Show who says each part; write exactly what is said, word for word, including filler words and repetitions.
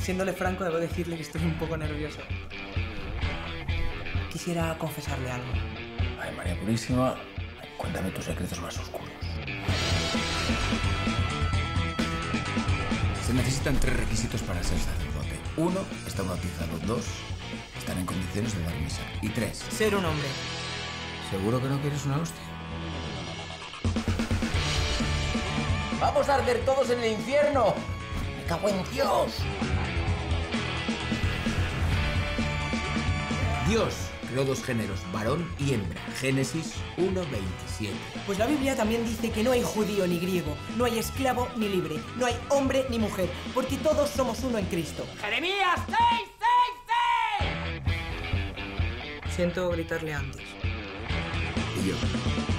Speaker 1: Siéndole franco, debo decirle que estoy un poco nervioso. Quisiera confesarle algo.
Speaker 2: Ay, María Purísima, cuéntame tus secretos más oscuros. Se necesitan tres requisitos para ser sacerdote. Uno, estar bautizado. Dos, estar en condiciones de dar misa. Y tres,
Speaker 1: Ser un hombre.
Speaker 2: ¿seguro que no quieres una hostia?
Speaker 3: ¡Vamos a arder todos en el infierno! ¡Me cago en Dios!
Speaker 2: Dios creó dos géneros, varón y hembra. Génesis uno veintisiete.
Speaker 1: Pues la Biblia también dice que no hay judío ni griego, no hay esclavo ni libre, no hay hombre ni mujer, porque todos somos uno en Cristo.
Speaker 3: ¡Jeremías seis, seis, seis!
Speaker 1: Siento gritarle antes.
Speaker 2: Y yo.